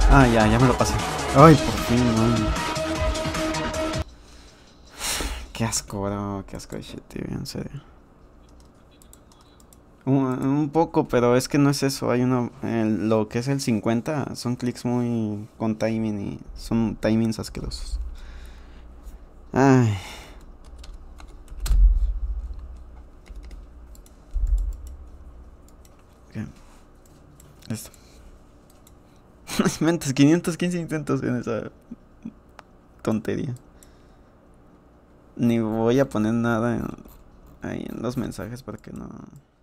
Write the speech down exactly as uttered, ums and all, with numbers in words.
Ah, ya, ya me lo pasé. Ay, por fin, man. Qué asco, bro. Qué asco de shit, tío, en serio. Un, un poco, pero es que no es eso. Hay uno. El- lo que es el cincuenta son clics muy con timing y son timings asquerosos. Ay, ¿qué? Esto. Mentes, quinientos quince intentos en esa tontería. Ni voy a poner nada en- ahí en los mensajes para que no.